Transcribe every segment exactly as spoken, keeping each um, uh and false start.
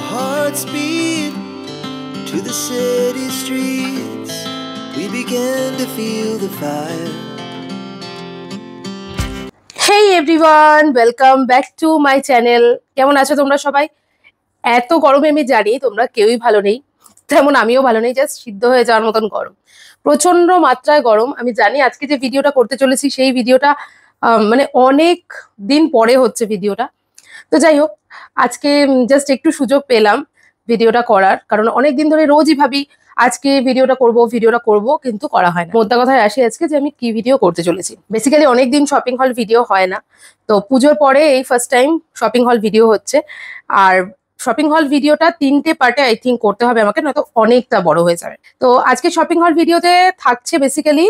hearts beat to the city streets. We began to feel the fire. Hey everyone, welcome back to my channel. কেমন আছো তোমরা সবাই? এত গরমে আমি জানি তোমরা কেউই ভালো নেই, তেমন আমিও ভালো নেই, জাস্ট সিদ্ধ হয়ে যাওয়ার মতন গরম, প্রচন্ড মাত্রায় গরম। আমি জানি আজকে যে ভিডিওটা করতে চলেছি সেই ভিডিওটা মানে অনেক দিন পরে হচ্ছে ভিডিওটা। তো যাই হোক, আজকে জাস্ট একটু সুযোগ পেলাম ভিডিওটা করার, কারণ অনেক দিন ধরে রোজই ভাবি আজকে ভিডিওটা করব ভিডিওটা করব কিন্তু করা হয় না। মোদ্দা কথায় আসি আজকে যে আমি কি ভিডিও করতে চলেছি। বেসিক্যালি অনেকদিন শপিং হল ভিডিও হয় না, তো পুজোর পরে এই ফার্স্ট টাইম শপিং হল ভিডিও হচ্ছে। আর শপিং হল ভিডিওটা তিনটে পার্টে আই থিঙ্ক করতে হবে আমাকে, নয়তো অনেকটা বড় হয়ে যাবে। তো আজকে শপিং হল ভিডিওতে থাকছে বেসিক্যালি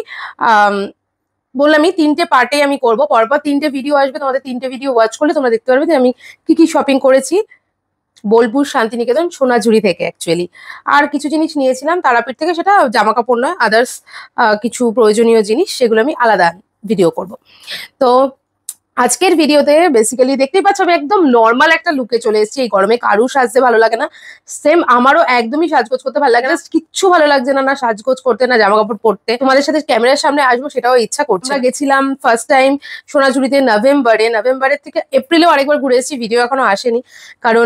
বললামই তিনটে পার্টে আমি করব, পরপর তিনটে ভিডিও আসবে, তোমাদের তিনটে ভিডিও ওয়াচ করলে তোমরা দেখতে পারবে যে আমি কি কি শপিং করেছি বোলপুর শান্তিনিকেতন সোনাঝুরি থেকে। অ্যাকচুয়ালি আর কিছু জিনিস নিয়েছিলাম তারাপীঠ থেকে, সেটা জামা কাপড় নয়, আদার্স কিছু প্রয়োজনীয় জিনিস, সেগুলো আমি আলাদা ভিডিও করব। তো আজকের ভিডিওতে বেসিক্যালি দেখতেই পাচ্ছ আমি একদম নর্মাল একটা লুকে চলে এসেছি। এই গরমে কারু সাজতে ভালো লাগে না, সেম আমারও একদমই সাজগোজ করতে ভালো লাগে না, কিচ্ছু ভালো লাগছে না, না সাজগোজ করতে না জামা কাপড় পরতে। তোমাদের সাথে ক্যামেরার সামনে আসবো সেটাও ইচ্ছা করছে। আমরা গেছিলাম ফার্স্ট টাইম সোনাঝুরিতে নভেম্বরে, নভেম্বরের থেকে এপ্রিলেও আরেকবার ঘুরে এসেছি, ভিডিও এখনো আসেনি কারণ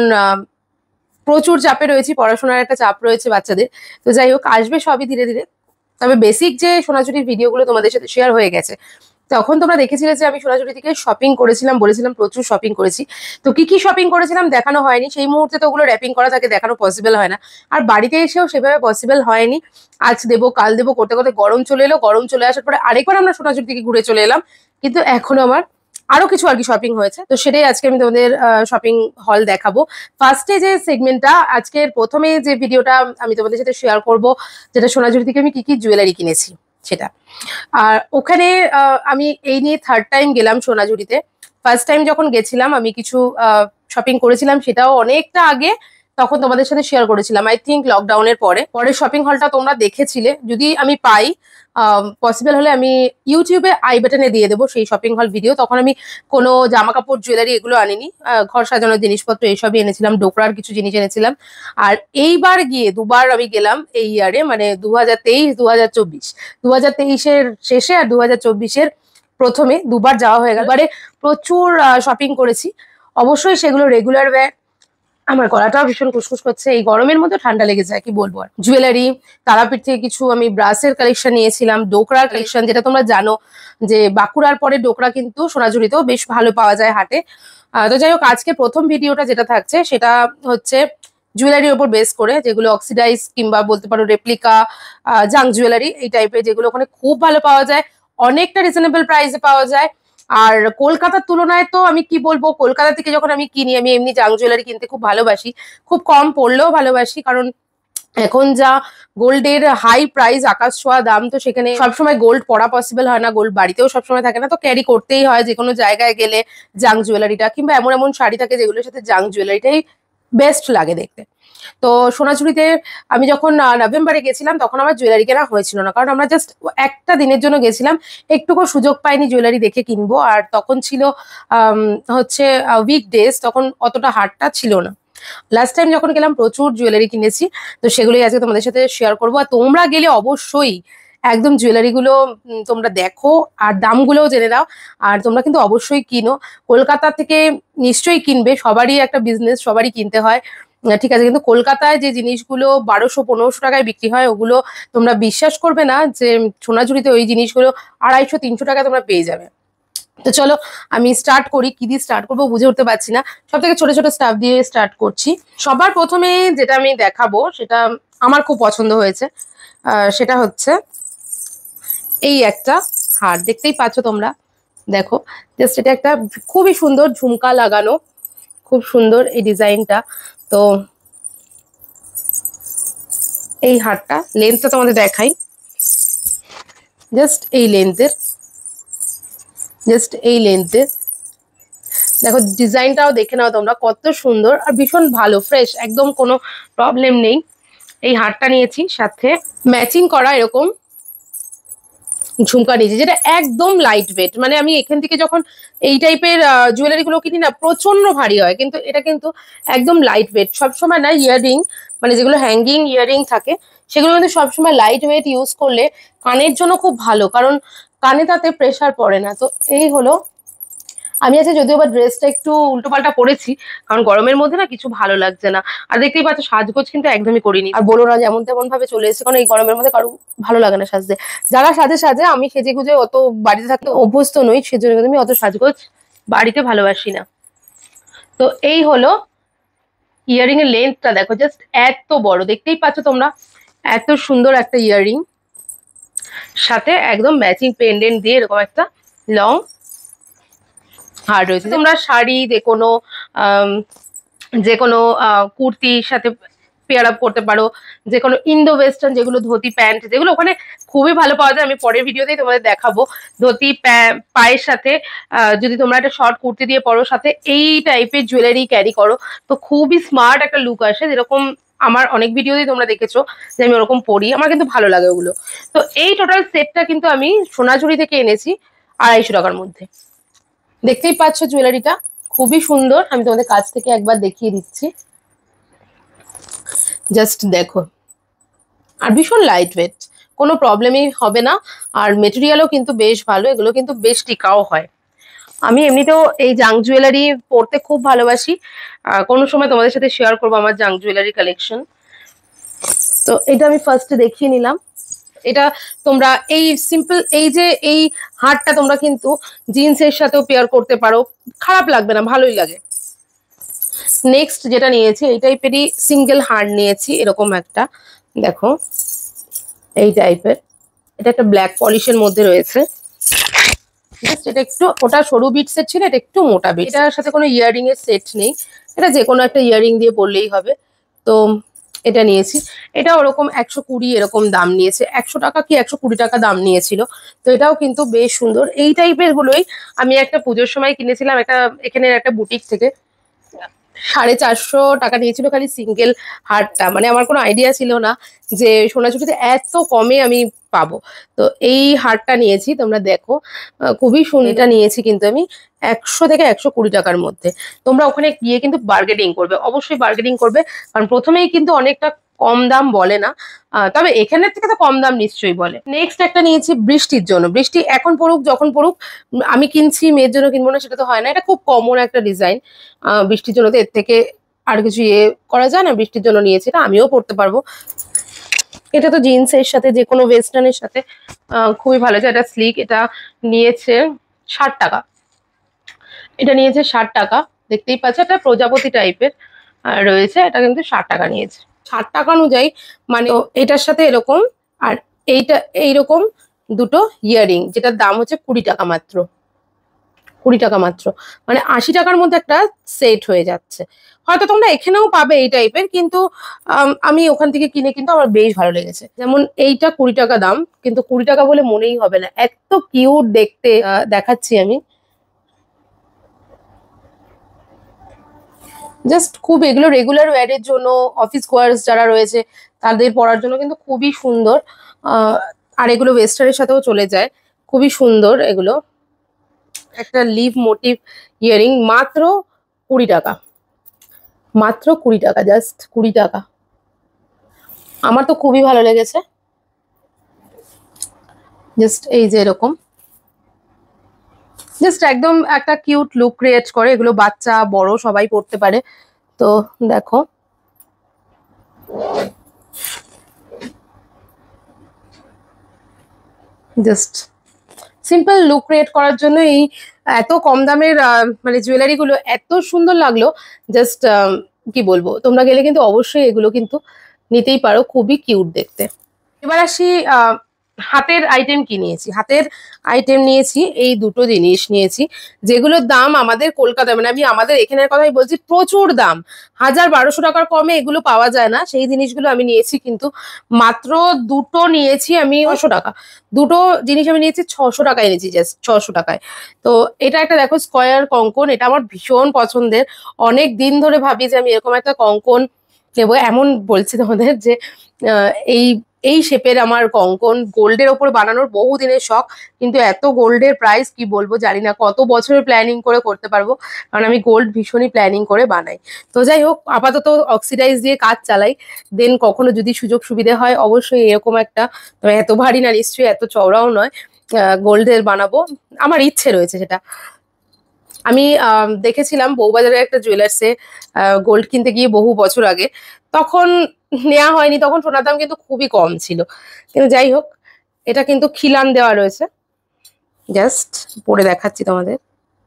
প্রচুর চাপে রয়েছি, পড়াশোনার একটা চাপ রয়েছে বাচ্চাদের। তো যাই হোক, আসবে সবই ধীরে ধীরে। তবে বেসিক যে সোনাঝুরির ভিডিওগুলো তোমাদের সাথে শেয়ার হয়ে গেছে, তখন তোমরা দেখেছিলে যে আমি সোনাঝুরি থেকে শপিং করেছিলাম, বলেছিলাম প্রচুর শপিং করেছি। তো কি কি শপিং করেছিলাম দেখানো হয়নি, সেই মুহূর্তে তো ওগুলো র্যাপিং করা থাকে, দেখানো পসিবল হয় না। আর বাড়িতে এসেও সেভাবে পসিবল হয়নি, আজ দেবো কাল দেবো করতে করতে গরম চলে এলো। গরম চলে আসার পরে আরেকবার আমরা সোনাঝুরি থেকে ঘুরে চলে এলাম, কিন্তু এখনো আমার আরো কিছু আর কি শপিং হয়েছে। তো সেটাই আজকে আমি তোমাদের শপিং হল দেখাবো। ফার্স্টে যে সেগমেন্টটা, আজকের প্রথমে যে ভিডিওটা আমি তোমাদের সাথে শেয়ার করব, যেটা সোনাঝুরি থেকে আমি কি কি জুয়েলারি কিনেছি সেটা। আর ওখানে আমি এই নিয়ে থার্ড টাইম গেলাম সোনাঝুরিতে। ফার্স্ট টাইম যখন গেছিলাম আমি কিছু শপিং করেছিলাম, সেটাও অনেকটা আগে, তখন তোমাদের সাথে শেয়ার করেছিলাম আই থিঙ্ক লকডাউনের পরে। পরের শপিং হলটা তোমরা দেখেছিলে, যদি আমি পাই পসিবল হলে আমি ইউটিউবে আই বাটনে দিয়ে দেবো সেই শপিং হল ভিডিও। তখন আমি কোনো জামা কাপড় জুয়েলারি এগুলো আনিনি, ঘর সাজানোর জিনিসপত্র এইসবই এনেছিলাম, ডোকরার কিছু জিনিস এনেছিলাম। আর এইবার গিয়ে দুবার আমি গেলাম এই ইয়ারে, মানে দু হাজার তেইশ দু হাজার চব্বিশ দু হাজার তেইশের শেষে আর দু হাজার চব্বিশের প্রথমে দুবার যাওয়া হয়ে গেল। এবারে প্রচুর শপিং করেছি, অবশ্যই সেগুলো রেগুলার ওয়্যার। আমার গলাটাও ভীষণ খুসখুস করছে, এই গরমের মধ্যে ঠান্ডা লেগে যায়, কি বলবো। আর জুয়েলারি তারাপীঠ থেকে কিছু আমি ব্রাসের কালেকশন নিয়েছিলাম, ডোকরার কালেকশন, যেটা তোমরা জানো যে বাঁকুড়ার পরে ডোকরা কিন্তু সোনাঝুরিতেও বেশ ভালো পাওয়া যায় হাটে। তো যাই হোক, আজকে প্রথম ভিডিওটা যেটা থাকছে সেটা হচ্ছে জুয়েলারির ওপর বেস করে, যেগুলো অক্সিডাইজ কিংবা বলতে পারো রেপ্লিকা জাং জুয়েলারি এই টাইপের, যেগুলো ওখানে খুব ভালো পাওয়া যায়, অনেকটা রিজনেবল প্রাইসে পাওয়া যায়। আর কলকাতার তুলনায় তো আমি কি বলবো, কলকাতা থেকে যখন আমি কিনি, আমি এমনি জাং জুয়েলারি কিনতে খুব ভালোবাসি, খুব কম পড়লেও ভালোবাসি, কারণ এখন যা গোল্ডের হাই প্রাইস, আকাশ ছোঁয়া দাম, তো সেখানে সবসময় গোল্ড পরা পসিবল হয় না, গোল্ড বাড়িতেও সবসময় থাকে না, তো ক্যারি করতেই হয় যে কোনো জায়গায় গেলে জাং জুয়েলারিটা, কিংবা এমন এমন শাড়ি থাকে যেগুলোর সাথে জাং জুয়েলারিটাই বেস্ট লাগে দেখতে। তো সোনাঝুরিতে আমি যখন নভেম্বরে গেছিলাম তখন আমার জুয়েলারি কেনা হয়েছিল না, কারণ আমরা জাস্ট একটা দিনের জন্য গেছিলাম, একটুকু সুযোগ পাইনি জুয়েলারি দেখে কিনবো। আর তখন ছিল হচ্ছে উইকডেজ, তখন অতটা হাটটা ছিল না। লাস্ট টাইম যখন গেলাম প্রচুর জুয়েলারি কিনেছি, তো সেগুলোই আজকে তোমাদের সাথে শেয়ার করবো। আর তোমরা গেলে অবশ্যই একদম জুয়েলারি গুলো তোমরা দেখো আর দামগুলোও জেনে নাও, আর তোমরা কিন্তু অবশ্যই কিনো। কলকাতা থেকে নিশ্চয়ই কিনবে, সবারই একটা বিজনেস, সবারই কিনতে হয়, ঠিক আছে, কিন্তু কলকাতায় যে জিনিসগুলো বারোশো পনেরোশো টাকায় বিক্রি হয়, ওগুলো তোমরা বিশ্বাস করবে না যে সোনাঝুরিতে ওই জিনিসগুলো আড়াইশো তিনশো টাকায় তোমরা পেয়ে যাবে। তো চলো আমি স্টার্ট করি, কি দিয়ে স্টার্ট করবো বুঝে উঠতে পারছি না, সব থেকে ছোট ছোট স্টাফ দিয়ে স্টার্ট করছি। সবার প্রথমে যেটা আমি দেখাবো সেটা আমার খুব পছন্দ হয়েছে, সেটা হচ্ছে এই একটা হার, দেখতেই পাচ্ছ তোমরা, দেখো জাস্ট এটা একটা খুবই সুন্দর ঝুমকা লাগানো, খুব সুন্দর এই ডিজাইনটা। তো এই হারটা লেন্থটা তোমাদের দেখাই, জাস্ট এই লেন্থের, জাস্ট এই লেন্থের দেখো, ডিজাইনটাও দেখে নাও তোমরা, কত সুন্দর আর ভীষণ ভালো, ফ্রেশ, একদম কোনো প্রবলেম নেই। এই হারটা নিয়েছি, সাথে ম্যাচিং করা এরকম ঝুমকা নিয়েছি, যেটা একদম লাইট ওয়েট। মানে আমি এখান থেকে যখন এই টাইপের জুয়েলারি গুলো কিনি না, প্রচন্ড ভারী হয়, কিন্তু এটা কিন্তু একদম লাইট ওয়েট। সবসময় না ইয়াররিং, মানে যেগুলো হ্যাঙ্গিং ইয়াররিং থাকে, সেগুলো কিন্তু সবসময় লাইট ওয়েট ইউজ করলে কানের জন্য খুব ভালো, কারণ কানে তাতে প্রেশার পড়ে না। তো এই হলো, আমি আছে যদিও বা ড্রেসটা একটু উল্টোপাল্টা পরেছি, কারণ গরমের মধ্যে না কিছু ভালো লাগছে না। আর দেখতেই পাচ্ছ সাজগোজ কিন্তু একদমই করিনি, আর বলো না যেমন তেমন ভাবে চলে এসেছে, কারণ এই গরমের মধ্যে কারো ভালো লাগে না সাজতে। যারা সাজে সাজে, আমি সেজে গুজে অত বাড়িতে থাকতে অভ্যস্ত নই, সেজন্য কিন্তু আমি অত সাজগোজ বাড়িতে ভালোবাসি না। তো এই হলো ইয়াররিং এর লেন্থটা দেখো, জাস্ট এত বড়, দেখতেই পাচ্ছ তোমরা, এত সুন্দর একটা ইয়াররিং, সাথে একদম ম্যাচিং পেন্ডেন্ট দিয়ে এরকম একটা লং হার রয়েছে। তোমরা শাড়ি, যে কোনো যে কোনো কুর্তির সাথে পেয়ার আপ করতে পারো, যে কোনো ইন্দো ওয়েস্টার্ন যেগুলো ধুতি প্যান্ট, যেগুলো ওখানে খুবই ভালো পাওয়া যায়, আমি পরের ভিডিওতেই তোমাদের দেখাবো। ধুতি পায়ের সাথে যদি তোমরা একটা শর্ট কুর্তি দিয়ে পরো, সাথে এই টাইপের জুয়েলারি ক্যারি করো, তো খুবই স্মার্ট একটা লুক আসে। যেরকম আমার অনেক ভিডিওতেই তোমরা দেখেছো যে আমি ওরকম পরি, আমার কিন্তু ভালো লাগে ওগুলো। তো এই টোটাল সেটটা কিন্তু আমি সোনাঝুরি থেকে এনেছি আড়াইশো টাকার মধ্যে। দেখতেই পাচ্ছ জুয়েলারিটা খুবই সুন্দর, আমি তোমাদের কাছ থেকে একবার দেখিয়ে দিচ্ছি, জাস্ট দেখো। আর ভীষণ লাইট ওয়েট, কোনো প্রবলেমই হবে না। আর মেটেরিয়ালও কিন্তু বেশ ভালো, এগুলো কিন্তু বেশ টিকাও হয়। আমি এমনিতেও এই জাং জুয়েলারি পরতে খুব ভালোবাসি, কোনো সময় তোমাদের সাথে শেয়ার করবো আমার জাং জুয়েলারি কালেকশন। তো এটা আমি ফার্স্টে দেখিয়ে নিলাম। এটা তোমরা এই সিম্পল এই যে এই হারটা তোমরা কিন্তু জিন্সের সাথেও পেয়ার করতে পারো, খারাপ লাগবে না, ভালোই লাগে। নেক্সট যেটা নিয়েছি, এই টাইপেরই সিঙ্গেল হার নিয়েছি, এরকম একটা দেখো, এই টাইপের। এটা একটা ব্ল্যাক পলিশের মধ্যে রয়েছে, এটা একটু, ওটা সরু বিটসের ছিল, এটা একটু মোটা বিট। এটার সাথে কোনো ইয়াররিং এর সেট নেই, এটা যে কোনো একটা ইয়াররিং দিয়ে পরলেই হবে। তো এটা নিয়েছি, এটা ওরকম একশো কুড়ি এরকম দাম নিয়েছে, একশো টাকা কি একশো কুড়ি টাকা দাম নিয়েছিল। তো এটাও কিন্তু বেশ সুন্দর। এই টাইপের গুলোই আমি একটা পুজোর সময় কিনেছিলাম একটা এখানে একটা বুটিক থেকে, সাড়ে চারশো টাকা নিয়েছিল খালি সিঙ্গেল হারটা। মানে আমার কোনো আইডিয়া ছিল না যে সোনাঝুরিতে এত কমে আমি পাবো। তো এই হারটা নিয়েছি, তোমরা দেখো খুবই সুন্দর। এটা নিয়েছি কিন্তু আমি একশো থেকে একশো কুড়ি টাকার মধ্যে। তোমরা ওখানে গিয়ে কিন্তু বার্গেনিং করবে, অবশ্যই বার্গেনিং করবে, কারণ প্রথমেই কিন্তু অনেকটা কম দাম বলে না, তবে এখানের থেকে তো কম দাম নিশ্চয়ই বলে। নেক্সট একটা নিয়েছি বৃষ্টির জন্য, বৃষ্টি এখন পড়ুক যখন পড়ুক, আমি কিনছি মেয়ের জন্য কিনবো না সেটা তো হয় না, এটা খুব কমন একটা ডিজাইন। আহ বৃষ্টির জন্য তো এর থেকে আর কিছু ইয়ে করা যায় না, বৃষ্টির জন্য নিয়েছি, এটা আমিও পড়তে পারবো। এটা তো জিন্সের সাথে যে কোনো ওয়েস্টার্নের সাথে আহ খুবই ভালো। এটা স্লিক, এটা নিয়েছে ষাট টাকা, এটা নিয়েছে ষাট টাকা। দেখতেই পাচ্ছ একটা প্রজাপতি টাইপের রয়েছে, এটা কিন্তু ষাট টাকা নিয়েছে। ষাট টাকা অনুযায়ী মানে এটার সাথে এরকম আর এইটা এইরকম দুটো ইয়াররিং, যেটার দাম হচ্ছে কুড়ি টাকা মাত্র, কুড়ি টাকা মাত্র, মানে আশি টাকার মধ্যে একটা সেট হয়ে যাচ্ছে। হয়তো তোমরা এখানেও পাবে এই টাইপের, কিন্তু আমি ওখান থেকে কিনে কিন্তু আমার বেশ ভালো লেগেছে। যেমন এইটা কুড়ি টাকা দাম, কিন্তু কুড়ি টাকা বলে মনেই হবে না, এত কিউট দেখতে। দেখাচ্ছি আমি, জাস্ট খুব, এগুলো রেগুলার ওয়্যারের জন্য, অফিস গোয়ার্স যারা রয়েছে তাদের পরার জন্য কিন্তু খুবই সুন্দর। আর এগুলো ওয়েস্টার্নের সাথেও চলে যায়, খুবই সুন্দর এগুলো। একটা লিভ মোটিভ ইয়ারিং, মাত্র কুড়ি টাকা, মাত্র কুড়ি টাকা, জাস্ট কুড়ি টাকা। আমার তো খুবই ভালো লেগেছে। জাস্ট এই যে এরকম, জাস্ট একদম একটা কিউট লুক ক্রিয়েট করে, এগুলো বাচ্চা বড় সবাই পড়তে পারে। তো দেখো, জাস্ট সিম্পল লুক ক্রিয়েট করার জন্য এই এত কম দামের মানে জুয়েলারি গুলো এত সুন্দর লাগলো। জাস্ট কি বলবো, তোমরা গেলে কিন্তু অবশ্যই এগুলো কিন্তু নিতেই পারো, খুবই কিউট দেখতে। এবার আসি আহ হাতের আইটেম কি নিয়েছি। হাতের আইটেম নিয়েছি এই দুটো জিনিস নিয়েছি, যেগুলোর দাম আমাদের কলকাতায়, মানে আমি আমাদের এখানের কথাই বলছি, প্রচুর দাম, হাজার বারোশো টাকার কমে এগুলো পাওয়া যায় না। সেই জিনিসগুলো আমি নিয়েছি, কিন্তু মাত্র দুটো নিয়েছি আমি ছশো টাকা, দুটো জিনিস আমি নিয়েছি ছশো টাকায় নিয়েছি, জাস্ট ছশো টাকায়। তো এটা একটা দেখো স্কোয়ার কঙ্কন, এটা আমার ভীষণ পছন্দের, অনেক দিন ধরে ভাবি যে আমি এরকম একটা কঙ্কন নেবো। এমন বলছি তোমাদের যে এই এই শেপের আমার কঙ্কন, গোল্ডের ওপর বানানোর বহু দিনের শখ, কিন্তু এত গোল্ডের প্রাইস কি বলবো জানি না, কত বছরের প্ল্যানিং করে করতে পারবো, কারণ আমি গোল্ড ভীষণই প্ল্যানিং করে বানাই। তো যাই হোক, আপাতত অক্সিডাইজ দিয়ে কাজ চালাই, দেন কখনো যদি সুযোগ সুবিধা হয় অবশ্যই এরকম একটা, তবে এত ভারী না নিশ্চয়ই, এত চওড়াও নয়, গোল্ডের বানাবো, আমার ইচ্ছে রয়েছে সেটা। আমি দেখেছিলাম বউবাজারের একটা জুয়েলার্সে গোল্ড কিনতে গিয়ে বহু বছর আগে, তখন নেওয়া হয়নি, তখন সোনার দাম কিন্তু খুবই কম ছিল। কিন্তু যাই হোক, এটা কিন্তু খিলান দেওয়া রয়েছে, জাস্ট পরে দেখাচ্ছি তোমাদের,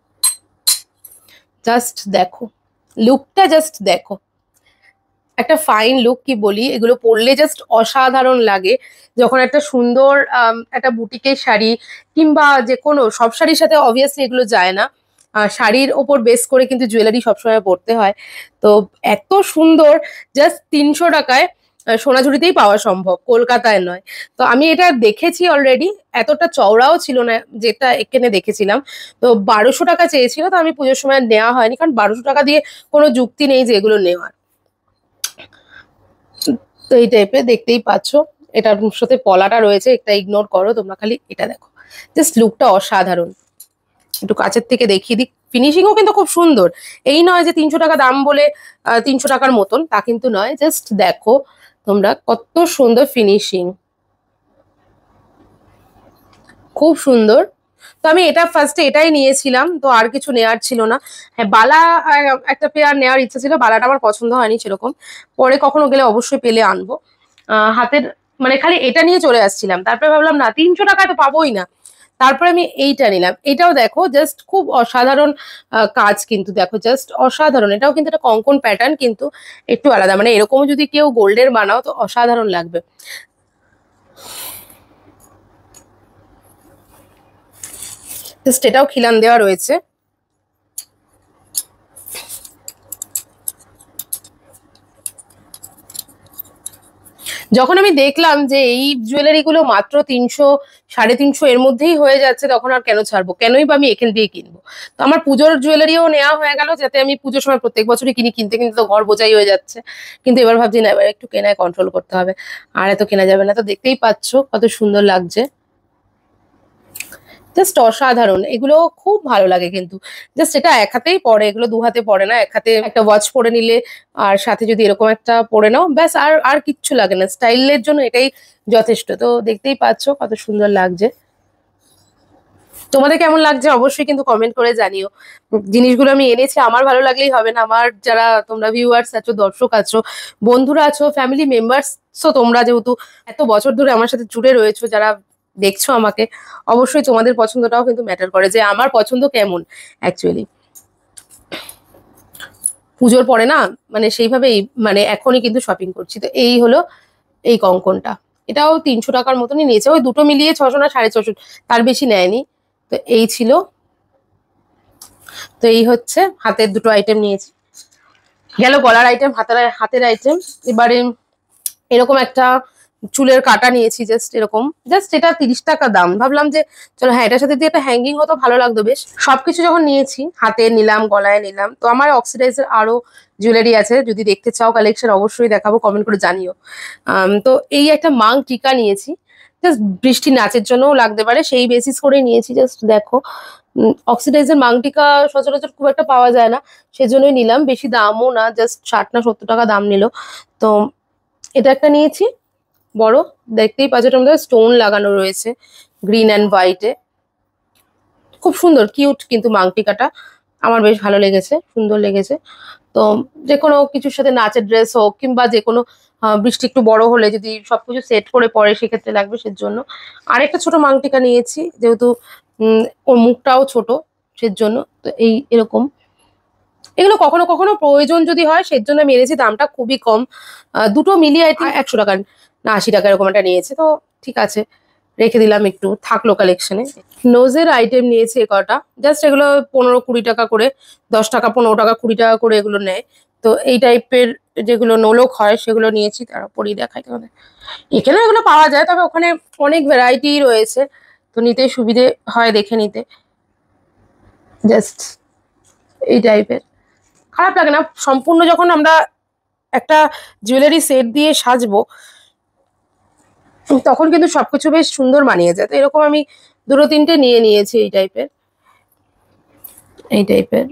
জাস্ট দেখো লুকটা, জাস্ট দেখো, একটা ফাইন লুক কি বলি, এগুলো পরলে জাস্ট অসাধারণ লাগে। যখন একটা সুন্দর একটা বুটিকের শাড়ি কিংবা যে কোনো, সব শাড়ির সাথে অবভিয়াসলি এগুলো যায় না, শাড়ির ওপর বেস করে কিন্তু জুয়েলারি সবসময় পরতে হয়। তো এত সুন্দর, জাস্ট তিনশো টাকায় সোনাঝুরিতেই পাওয়া সম্ভব, কলকাতায় নয়। তো আমি এটা দেখেছি অলরেডি, এতটা চওড়াও ছিল না যেটা এখানে দেখেছিলাম। তো বারোশো টাকা চেয়েছিল, তো আমি পুজোর সময় নেওয়া হয়নি, কারণ বারোশো টাকা দিয়ে কোনো যুক্তি নেই যে এগুলো নেওয়ার। তো এই টাইপের দেখতেই পাচ্ছ, এটার সাথে পলাটা রয়েছে, এটা ইগনোর করো তোমরা, খালি এটা দেখো, জাস্ট লুকটা অসাধারণ। একটু কাছের থেকে দেখিয়ে দিই, ফিনিশিংও কিন্তু খুব সুন্দর। এই নয় যে তিনশো টাকা দাম বলে তিনশো টাকার মতন, তা কিন্তু নয়, জাস্ট দেখো তোমরা কত সুন্দর ফিনিশিং, খুব সুন্দর। তো আমি এটা ফার্স্টে এটাই নিয়েছিলাম, তো আর কিছু নেওয়ার ছিল না। হ্যাঁ, বালা একটা পেয়ার নেওয়ার ইচ্ছা ছিল, বালাটা আমার পছন্দ হয়নি সেরকম, পরে কখনো গেলে অবশ্যই পেলে আনবো। হাতের মানে খালি এটা নিয়ে চলে আসছিলাম, তারপরে ভাবলাম না, তিনশো টাকা তো পাবোই না, তারপরে আমি এইটা নিলাম। এটাও দেখো, জাস্ট খুব অসাধারণ কাজ, কিন্তু দেখো জাস্ট অসাধারণ। এটাও কিন্তু একটা কঙ্কন প্যাটার্ন, কিন্তু একটু আলাদা, মানে এরকমও যদি কেউ গোল্ডের বানাও তো অসাধারণ লাগবে। জাস্ট এটাও খিলান দেওয়া রয়েছে। যখন আমি দেখলাম যে এই জুয়েলারি গুলো মাত্র তিনশো সাড়ে তিনশো এর মধ্যেই হয়ে যাচ্ছে, তখন আর কেন ছাড়বো, কেনই বা আমি এখান দিয়ে কিনবো। তো আমার পুজোর জুয়েলারিও নেওয়া হয়ে গেল, যাতে আমি পুজোর সময় প্রত্যেক বছরই কিনি, কিনতে কিনতে তো ঘর বোঝাই হয়ে যাচ্ছে। কিন্তু এবার ভাবছি না, এবার একটু কেনায় কন্ট্রোল করতে হবে, আর এত কেনা যাবে না। তো দেখতেই পাচ্ছ কত সুন্দর লাগছে, জাস্ট অসাধারণ। এগুলো খুব ভালো লাগে, কিন্তু জাস্ট এটা এক হাতেই পরে, এগুলো দু হাতে পরে না, এক হাতে একটা ওয়াচ পরে নিলে আর সাথে যদি এরকম একটা পরে নাও, ব্যাস, আর আর কিচ্ছু লাগে না, স্টাইলের জন্য এটাই যথেষ্ট। তো দেখতেই পাচ্ছ কত সুন্দর লাগছে। তোমাদের কেমন লাগছে অবশ্যই কিন্তু কমেন্ট করে জানিও। জিনিসগুলো আমি এনেছি, আমার ভালো লাগলেই হবে না, আমার যারা তোমরা ভিউয়ার্স আছো, দর্শক আছো, বন্ধুরা আছো, ফ্যামিলি মেম্বার্স, তোমরা যেহেতু এত বছর ধরে আমার সাথে জুড়ে রয়েছো, যারা দেখছো আমাকে, অবশ্যই তোমাদের পছন্দটাও কিন্তু ম্যাটার করে, যে আমার পছন্দ কেমন। অ্যাকচুয়ালি পুজোর পরে না, মানে সেইভাবেই, মানে এখনই কিন্তু শপিং করছি। তো এই হলো এই কঙ্কনটা, এটাও তিনশো টাকার মতনই নিয়েছে, ওই দুটো মিলিয়ে ছশো না সাড়ে ছশো, তার বেশি নেয়নি। তো এই ছিল, তো এই হচ্ছে হাতের দুটো আইটেম নিয়েছি, গেল গলার আইটেম, হাতের হাতের আইটেম। এবারে এরকম একটা চুলের কাটা নিয়েছি, জাস্ট এরকম, জাস্ট এটা তিরিশ টাকা দাম। ভাবলাম যে চলো, হ্যাঁ, এটার সাথে দিয়ে একটা হ্যাঙ্গিং হতো, ভালো লাগতো বেশ। সবকিছু যখন নিয়েছি, হাতে নিলাম, গলায় নিলাম, তো আমার অক্সিডাইজের আরো জুয়েলারি আছে, যদি দেখতে চাও কালেকশন অবশ্যই দেখাবো, কমেন্ট করে জানিও। তো এই একটা মাং টিকা নিয়েছি, জাস্ট বৃষ্টি নাচের জন্যও লাগতে পারে, সেই বেসিস করে নিয়েছি। জাস্ট দেখো, অক্সিডাইজের মাং টিকা সচরাচর খুব একটা পাওয়া যায় না, সেজন্যই নিলাম, বেশি দামও না, জাস্ট ষাট না সত্তর টাকা দাম নিল। তো এটা একটা নিয়েছি বড়, দেখতেই পাচ্ছ, এটার মধ্যে স্টোন লাগানো রয়েছে গ্রিন অ্যান্ড হোয়াইটে, খুব সুন্দর কিউট, কিন্তু মাংটিকাটা আমার বেশ ভালো লেগেছে, সুন্দর লেগেছে। তো যে কোনো কিছুর সাথে নাচের ড্রেস হোক, কিংবা যে কোনো বৃষ্টি একটু বড় হলে যদি সবকিছু সেট করে পরে সেক্ষেত্রে লাগবে, সেজন্য আরেকটা ছোট মাংটিকা নিয়েছি, যেহেতু উম ওর মুখটাও ছোট, সেজন্য। তো এই এরকম, এগুলো কখনো কখনো প্রয়োজন যদি হয়, সেজন্য আমি এনেছি, দামটা খুবই কম, দুটো মিলিয়ে একশো টাকা না আশি টাকা এরকম একটা নিয়েছে। তো ঠিক আছে, রেখে দিলাম, একটু থাকলো কালেকশনে। নোজের আইটেম নিয়েছি এ কটা, জাস্ট এগুলো পনেরো কুড়ি টাকা করে, দশ টাকা পনেরো টাকা কুড়ি টাকা করে এগুলো নেয়। তো এই টাইপের যেগুলো নোলক হয় সেগুলো নিয়েছি, তার উপরই দেখাই তোমাদের। এখানেও এগুলো পাওয়া যায়, তবে ওখানে অনেক ভ্যারাইটি রয়েছে, তো নিতে সুবিধে হয় দেখে নিতে। জাস্ট এই টাইপের, খারাপ লাগে না। সম্পূর্ণ যখন আমরা একটা জুয়েলারি সেট দিয়ে সাজবো, তখন কিন্তু সবকিছু বেশ সুন্দর মানিয়ে যায়। তো এরকম আমি দুটো তিনটে নিয়ে নিয়েছি এই টাইপের, এই টাইপের।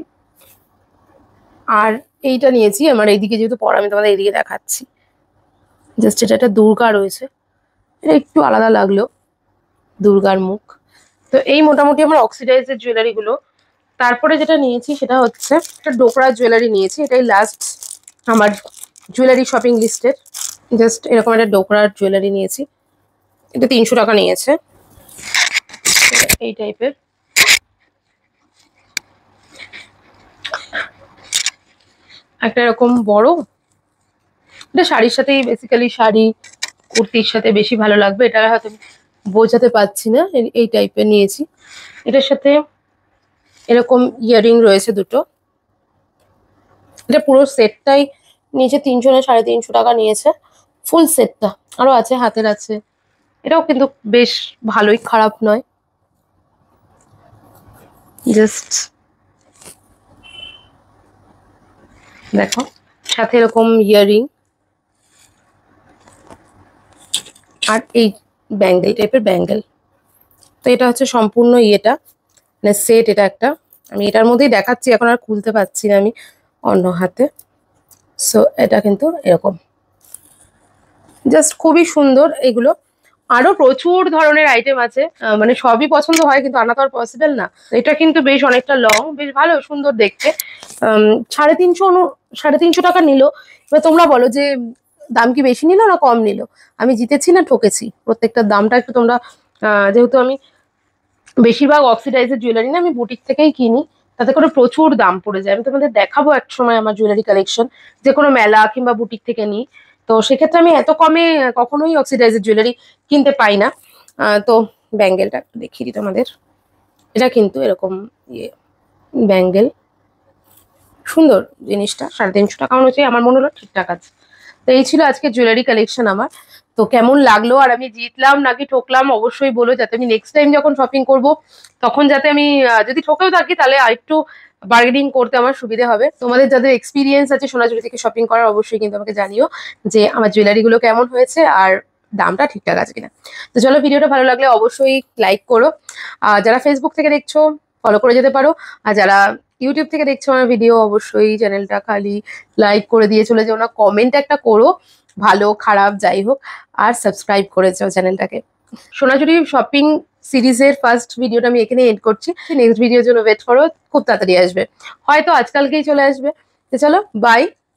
আর এইটা নিয়েছি আমার এইদিকে যেহেতু পড়া, আমি তোমাদের এইদিকে দেখাচ্ছি। জাস্ট এটা একটা দুর্গা রয়েছে, এটা একটু আলাদা লাগলো, দুর্গার মুখ। তো এই মোটামুটি আমার অক্সিডাইজের জুয়েলারি গুলো। তারপরে যেটা নিয়েছি সেটা হচ্ছে একটা ডোকরা জুয়েলারি নিয়েছি, এটাই লাস্ট আমার জুয়েলারি শপিং লিস্টের। জাস্ট এরকম একটা ডোকরার জুয়েলারি নিয়েছি, এটা তিনশো টাকা নিয়েছে, এই টাইপের। একটা এরকম বড়, এটা শাড়ির সাথেই, বেসিক্যালি শাড়ি কুর্তির সাথে বেশি ভালো লাগবে, এটা হয়তো বোঝাতে পারছি না, এই টাইপের নিয়েছি। এটার সাথে এরকম ইয়াররিং রয়েছে দুটো, এটা পুরো সেটটাই নিচে তিনশো না সাড়ে তিনশো টাকা নিয়েছে, ফুল সেটটা। আরো আছে, হাতের আছে, এটাও কিন্তু বেশ ভালোই, খারাপ নয়। জাস্ট দেখো, সাথে এরকম ইয়াররিং আর এই ব্যাঙ্গেল টাইপের ব্যাঙ্গেল। তো এটা হচ্ছে সম্পূর্ণ ইয়েটা, মানে সেট। এটা একটা আমি এটার মধ্যেই দেখাচ্ছি, এখন আর খুলতে পারছি না আমি অন্য হাতে। সো এটা কিন্তু এরকম, জাস্ট খুবই সুন্দর এগুলো। আরো প্রচুর ধরনের আইটেম আছে, মানে সবই পছন্দ হয় কিন্তু আনা তো আর পসিবল না। এটা কিন্তু বেশ অনেকটা লং, বেশ ভালো সুন্দর দেখতে। সাড়ে তিনশো সাড়ে তিনশো টাকা নিল। এবার তোমরা বলো যে দাম কি বেশি নিল না কম নিল, আমি জিতেছি না ঠকেছি? প্রত্যেকটার দামটা একটু তোমরা, যেহেতু আমি বেশিরভাগ অক্সিডাইজের জুয়েলারি না আমি বুটিক থেকেই কিনি, তাতে করে প্রচুর দাম পড়ে যায়। আমি তোমাদের দেখাবো এক সময় আমার জুয়েলারি কালেকশন, যে কোনো মেলা কিংবা বুটিক থেকে নিই। তো সেক্ষেত্রে আমি এত কমে কখনোই অক্সিডাইজের জুয়েলারি কিনতে পাই না। তো ব্যাঙ্গেলটা দেখিয়ে দিই তোমাদের, এটা কিন্তু এরকম ইয়ে ব্যাঙ্গেল, সুন্দর জিনিসটা। সাড়ে তিনশো টাকা অনুযায়ী আমার মনে হলো ঠিকঠাক আছে। তো এই ছিল আজকে জুয়েলারি কালেকশন আমার। তো কেমন লাগলো, আর আমি জিতলাম নাকি ঠকলাম অবশ্যই বলো, যাতে আমি নেক্সট টাইম যখন শপিং করব তখন যাতে আমি, যদি ঠকেও থাকি তাহলে আরেকটু বার্গেনিং করতে আমার সুবিধা হবে। তোমাদের যাদের এক্সপিরিয়েন্স আছে সোনাঝুরি থেকে শপিং করার, অবশ্যই কিন্তু আমাকে জানিও যে আমার জুয়েলারি গুলো কেমন হয়েছে আর দামটা ঠিকঠাক আছে কিনা। তো চলো, ভিডিওটা ভালো লাগলে অবশ্যই লাইক করো, আর যারা ফেসবুক থেকে দেখছো ফলো করে যেতে পারো, আর যারা ইউটিউব থেকে দেখছো আমার ভিডিও অবশ্যই চ্যানেলটা খালি লাইক করে দিয়ে চলে যাও না, কমেন্ট একটা করো, ভালো খারাপ যাই হোক, আর সাবস্ক্রাইব করে যাও চ্যানেলটাকে। সোনাঝুরি শপিং সিরিজের ফার্স্ট ভিডিওটা আমি এখানে এন্ড করছি, নেক্সট ভিডিওর জন্য ওয়েট করো, খুব তাড়াতাড়ি আসবে, হয়তো আজকালকেই চলে আসবে। তো চলো, বাই।